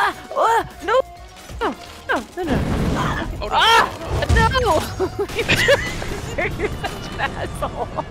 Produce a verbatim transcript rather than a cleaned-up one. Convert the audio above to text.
Ah! Ah! No! No! No! No! No! Oh, no. Ah! No! You're such an asshole.